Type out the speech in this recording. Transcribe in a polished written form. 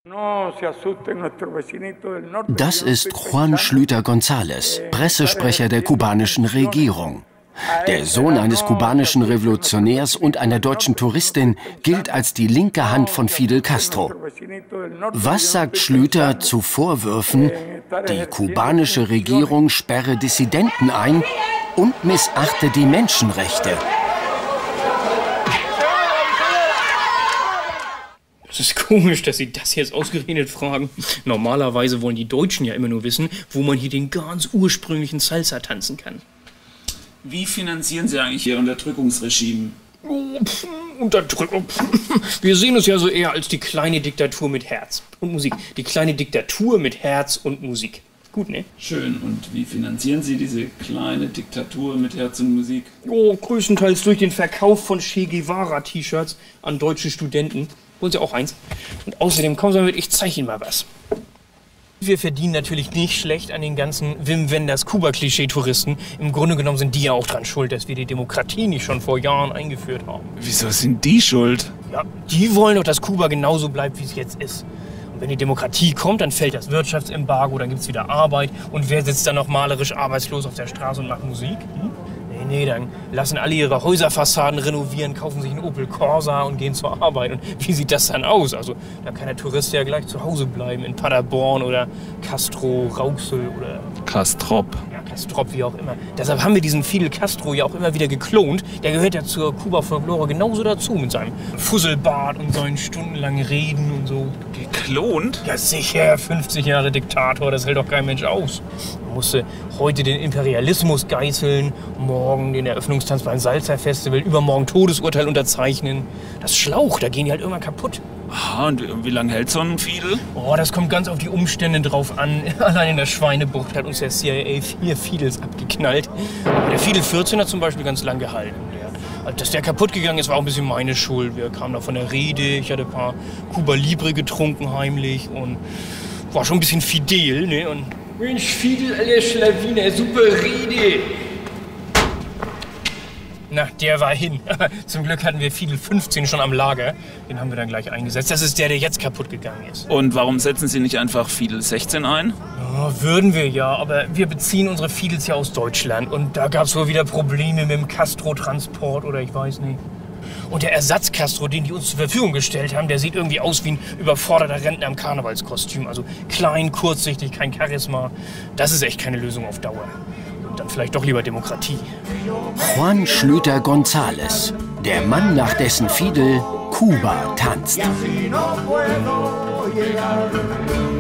Das ist Juan Schlüter González, Pressesprecher der kubanischen Regierung. Der Sohn eines kubanischen Revolutionärs und einer deutschen Touristin gilt als die linke Hand von Fidel Castro. Was sagt Schlüter zu Vorwürfen, die kubanische Regierung sperre Dissidenten ein und missachte die Menschenrechte? Es ist komisch, dass Sie das jetzt ausgerechnet fragen. Normalerweise wollen die Deutschen ja immer nur wissen, wo man hier den ganz ursprünglichen Salsa tanzen kann. Wie finanzieren Sie eigentlich Ihr Unterdrückungsregime? Unterdrückung. Wir sehen uns ja so eher als die kleine Diktatur mit Herz und Musik. Die kleine Diktatur mit Herz und Musik. Gut, ne? Schön. Und wie finanzieren Sie diese kleine Diktatur mit Herz und Musik? Oh, größtenteils durch den Verkauf von Che Guevara-T-Shirts an deutsche Studenten. Wollen Sie auch eins? Und außerdem, kommen Sie mal mit, ich zeige Ihnen mal was. Wir verdienen natürlich nicht schlecht an den ganzen Wim Wenders Kuba-Klischee-Touristen. Im Grunde genommen sind die ja auch dran schuld, dass wir die Demokratie nicht schon vor Jahren eingeführt haben. Wieso sind die schuld? Ja, die wollen doch, dass Kuba genauso bleibt, wie es jetzt ist. Und wenn die Demokratie kommt, dann fällt das Wirtschaftsembargo, dann gibt's wieder Arbeit. Und wer sitzt dann noch malerisch arbeitslos auf der Straße und macht Musik? Nee, dann lassen alle ihre Häuserfassaden renovieren, kaufen sich einen Opel Corsa und gehen zur Arbeit. Und wie sieht das dann aus? Also, da kann der Tourist ja gleich zu Hause bleiben, in Paderborn oder Castro, Rauxel oder... Castrop. Ja, Castrop, wie auch immer. Deshalb haben wir diesen Fidel Castro ja auch immer wieder geklont. Der gehört ja zur Kuba-Folklore genauso dazu, mit seinem Fusselbart und seinen stundenlangen Reden und so. Geklont? Ja, sicher, 50 Jahre Diktator, das hält doch kein Mensch aus. Man musste heute den Imperialismus geißeln, morgen den Eröffnungstanz beim Salsa-Festival, übermorgen Todesurteil unterzeichnen. Das Schlauch, da gehen die halt irgendwann kaputt. Aha, und wie lange hält so ein Fidel? Oh, das kommt ganz auf die Umstände drauf an. Allein in der Schweinebucht hat uns der CIA 4 Fidels abgeknallt. Aber der Fidel 14 hat zum Beispiel ganz lang gehalten. Dass der kaputt gegangen ist, war auch ein bisschen meine Schuld. Wir kamen da von der Rede, ich hatte ein paar Cuba Libre getrunken heimlich und war schon ein bisschen fidel, ne? Und Mensch, Fidel, Alter Schlawiner, super Rede! Na, der war hin. Zum Glück hatten wir Fidel 15 schon am Lager. Den haben wir dann gleich eingesetzt. Das ist der, der jetzt kaputt gegangen ist. Und warum setzen Sie nicht einfach Fidel 16 ein? Ja, würden wir ja, aber wir beziehen unsere Fidels ja aus Deutschland. Und da gab es wohl wieder Probleme mit dem Castro-Transport oder ich weiß nicht. Und der Ersatz-Castro, den die uns zur Verfügung gestellt haben, der sieht irgendwie aus wie ein überforderter Rentner im Karnevalskostüm. Also klein, kurzsichtig, kein Charisma. Das ist echt keine Lösung auf Dauer. Und dann vielleicht doch lieber Demokratie. Juan Schlüter González, der Mann, nach dessen Fidel Kuba tanzt.